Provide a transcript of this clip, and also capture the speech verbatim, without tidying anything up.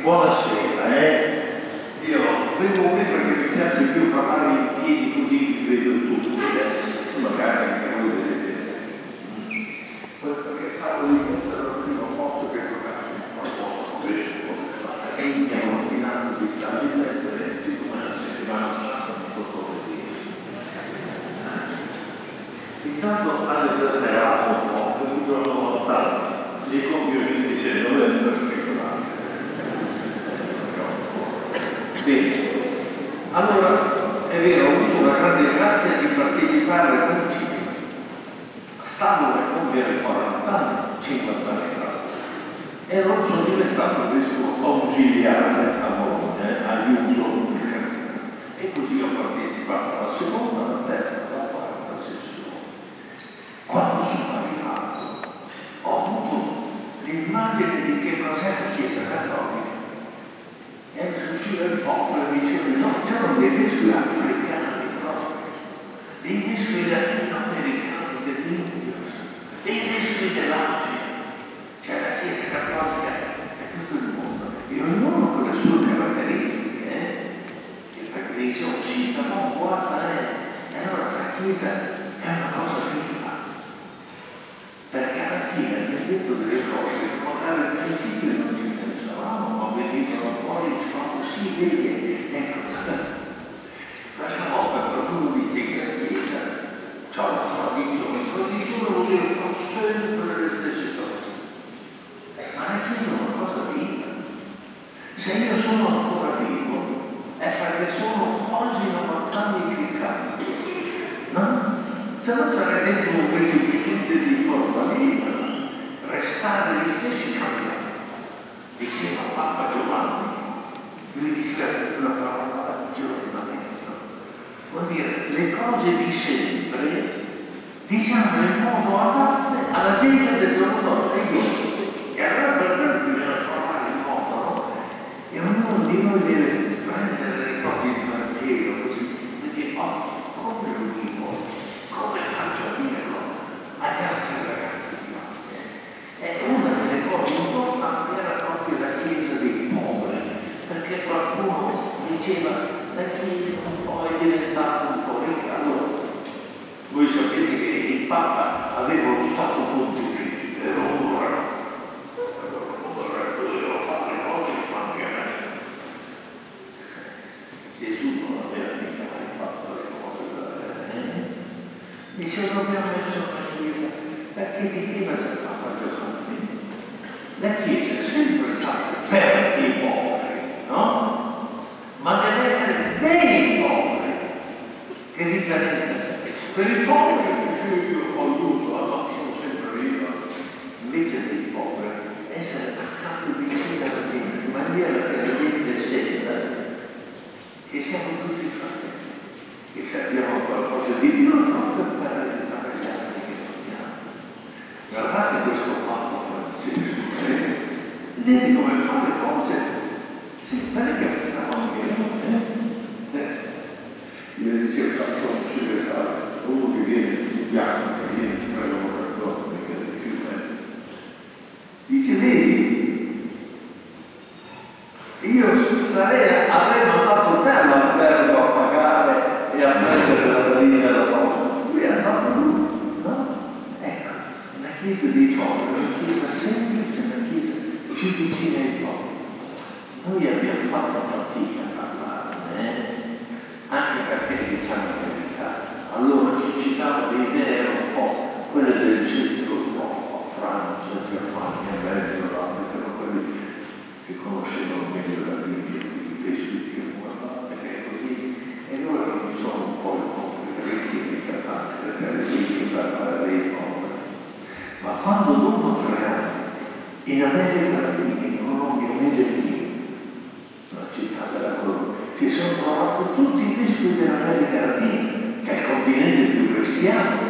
Buonasera, eh? Io vengo qui perché mi piace più parlare in piedi così vi vedo tutti, eh? Magari anche voi vedete. Poi perché stavo lì, però prima posto che giocare un po' questo, e mi hanno ordinato di stare in mezzo e siccome la settimana santa non posso vedere. Intanto hanno esagerato un po', per cui sono voltato, li compio il ventisei novembre. Bene, allora è vero, ho avuto una grande grazia di partecipare al concilio. Stavo per compiere quaranta anni, cinquanta anni fa. Ero sono diventato vescovo ausiliare a Bologna, aiuto pubblica. E così ho partecipato alla seconda, alla terza, alla quarta sessione. Quando sono arrivato, ho avuto l'immagine di che cos'è la Chiesa Cattolica. E usciva il popolo e diceva no, c'erano dei vescovi africani proprio, dei vescovi latinoamericani dell'India, dei vescovi dell'Africa, cioè la Chiesa Cattolica è tutto il mondo, e ognuno con le sue caratteristiche, eh? Perché dicevo sì, ma guarda, eh? E allora la Chiesa è una cosa viva, perché alla fine mi ha detto delle cose che magari al principio non ci pensavamo, ma venivano fuori quando si vede, ecco, questa volta qualcuno dice che la Chiesa c'ha una tradizione, tradizione vuol dire fare sempre le stesse cose, ma la Chiesa è una cosa viva. Se io sono ancora vivo è perché sono oggi novanta anni che cambio, no? Se non sarei dentro un recipiente di forza viva, restare gli stessi cambiamenti. Diceva Papa Giovanni, lui diceva una parola aggiornamento, vuol dire le cose di sempre diciamo in modo adatto alla gente del giorno dopo e io. E allora per quello bisogna trovare il modo, no? E ognuno di noi deve prendere le cose in Vangelo così, e dire oh, come lo dico, come faccio a dirlo agli altri ragazzi di oggi. E una delle cose importanti era proprio la Chiesa dei poveri, perché qualcuno diceva la Chiesa un po' è diventata un po' ricca. Allora, voi sapete che il Papa aveva lo Stato Pontificio, era un re, allora un re doveva fare le cose che fanno che a me. Gesù non aveva mica mai fatto le cose da re. Dice dobbiamo messo una Chiesa, perché diceva già il Papa Giovanni, la Chiesa è sempre stata per i poveri, no? Ma deve essere dei poveri. Che differenza c'è? Per i poveri io ho avuto la sono sempre io, invece dei poveri, essere attaccati vicino alla gente, in maniera che la gente senta che siamo tutti fratelli, che se abbiamo qualcosa di più non per aiutare gli altri che vogliamo. Guardate questo Papa Francesco, eh? Vedi come fa le cose? Sì, perché facciamo anche noi, eh? eh? Io dicevo, faccio un segretario, uno che viene in bianco, che viene tre ore al giorno, perché è più bello. Dice, vedi, io sarei, avrei mandato te all'albergo a pagare e a prendere la valigia da loro. Lui è andato lui, no? Ecco, la Chiesa dei poveri, una Chiesa semplice, una Chiesa più vicina ai poveri. Noi abbiamo fatto fatica a parlarne, eh? Anche perché diciamo la verità. Allora ci citava le idee era un po' quelle del centro Europa, Francia, Germania, Belgio, l'Africa, erano quelli che conoscevano meglio la Bibbia, i vescovi che guardate, che è così. E loro non sono un po' i poveri, i casati, perché le Bibbie parlare dei poveri. Ma quando dopo tre anni in America Latina, in Colombia, Medellin, una città della Colombia, si sono trovati tutti i vescovi dell'America Latina, che è il continente più cristiano,